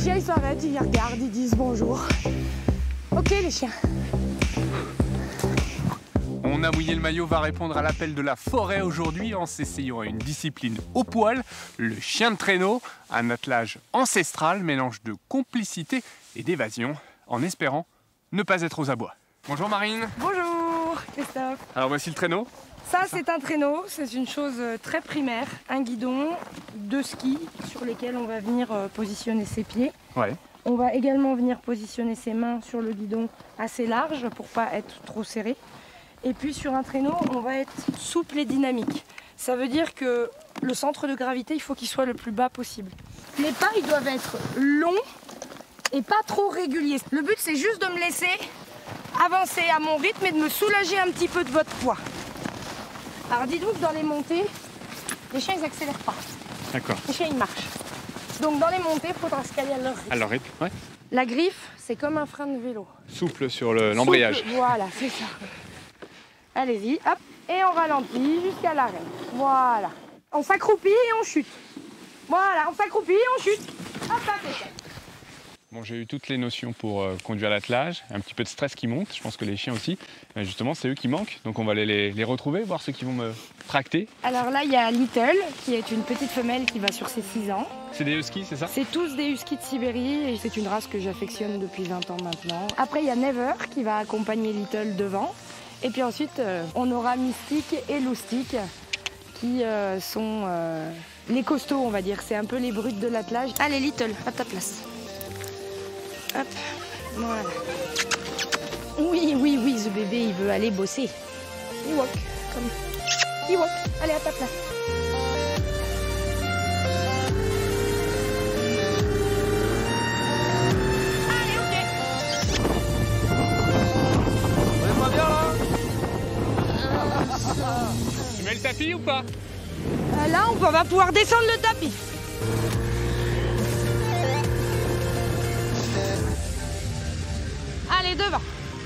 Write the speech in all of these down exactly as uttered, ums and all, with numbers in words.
chiens ils s'arrêtent, ils regardent, ils disent bonjour. Ok les chiens. On a mouillé le maillot va répondre à l'appel de la forêt aujourd'hui en s'essayant à une discipline au poil, le chien de traîneau, un attelage ancestral, mélange de complicité et d'évasion, en espérant ne pas être aux abois. Bonjour Marine. Bonjour Christophe. Alors voici le traîneau. Ça c'est un traîneau, c'est une chose très primaire, un guidon, deux skis sur lesquels on va venir positionner ses pieds. Ouais. On va également venir positionner ses mains sur le guidon assez large pour pas être trop serré. Et puis sur un traîneau, on va être souple et dynamique. Ça veut dire que le centre de gravité, il faut qu'il soit le plus bas possible. Les pas, ils doivent être longs et pas trop réguliers. Le but, c'est juste de me laisser avancer à mon rythme et de me soulager un petit peu de votre poids. Alors dites-vous que dans les montées, les chiens, ils n'accélèrent pas. D'accord. Les chiens, ils marchent. Donc dans les montées, il faudra se caler à leur rythme. À leur rythme, ouais. La griffe, c'est comme un frein de vélo. Souple sur l'embrayage. Souple, voilà, c'est ça. Allez-y, hop, et on ralentit jusqu'à l'arrêt. Voilà. On s'accroupit et on chute. Voilà, on s'accroupit et on chute. Hop, hop, Bon, j'ai eu toutes les notions pour euh, conduire l'attelage, un petit peu de stress qui monte, je pense que les chiens aussi. Mais justement, c'est eux qui manquent, donc on va aller les, les retrouver, voir ceux qui vont me tracter. Alors là, il y a Little, qui est une petite femelle qui va sur ses six ans. C'est des huskies, c'est ça? C'est tous des huskies de Sibérie, et c'est une race que j'affectionne depuis vingt ans maintenant. Après, il y a Never, qui va accompagner Little devant. Et puis ensuite, euh, on aura Mystique et Loustic, qui euh, sont euh, les costauds, on va dire. C'est un peu les brutes de l'attelage. Allez, Little, à ta place. Hop, voilà. Oui, oui, oui, ce bébé, il veut aller bosser. Il walk, comme... Il walk, allez, à ta place. Allez, ok. On est pas bien là? Tu mets le tapis ou pas? Euh, là, on va pouvoir descendre le tapis. Allez, devant.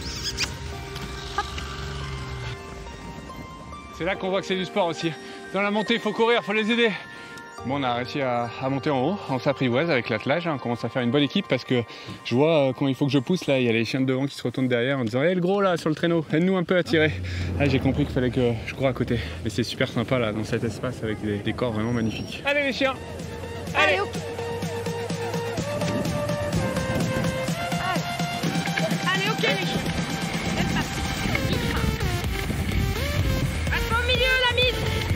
C'est là qu'on voit que c'est du sport aussi. Dans la montée, il faut courir, il faut les aider. Bon, on a réussi à, à monter en haut, on s'apprivoise avec l'attelage, hein. On commence à faire une bonne équipe parce que je vois euh, quand il faut que je pousse, là, il y a les chiens de devant qui se retournent derrière en disant hey, « le gros là, sur le traîneau, aide-nous un peu à tirer ». Là, j'ai compris qu'il fallait que je cours à côté. Mais c'est super sympa là, dans cet espace avec des décors vraiment magnifiques. Allez les chiens. Allez, Allez ok. Allez, ok les chiens. C'est parti. Reste au milieu la mise.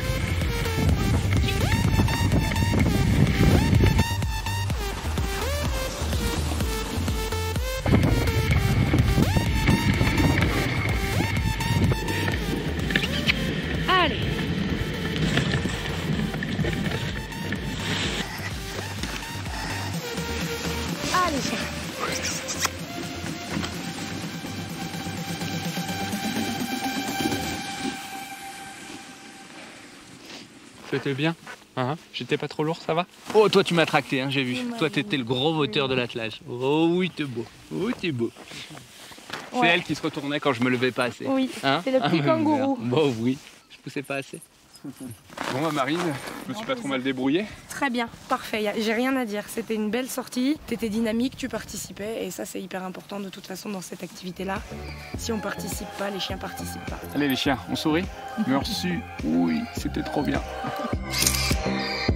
Allez. Allez, chien. C'était bien, hein? J'étais pas trop lourd, ça va? Oh, toi tu m'as tracté, hein, j'ai vu. Toi t'étais le gros moteur de l'attelage. Oh oui, t'es beau. Oh, t'es beau. Ouais. C'est elle qui se retournait quand je me levais pas assez. Oui, hein? c'est le petit ah, kangourou. Bon, oui, je poussais pas assez. Bon, bah, Marine, je me suis pas trop mal débrouillé. Très bien, parfait, j'ai rien à dire. C'était une belle sortie, tu étais dynamique, tu participais et ça c'est hyper important de toute façon dans cette activité-là. Si on participe pas, les chiens participent pas. Allez les chiens, on sourit? Merci, oui, c'était trop bien.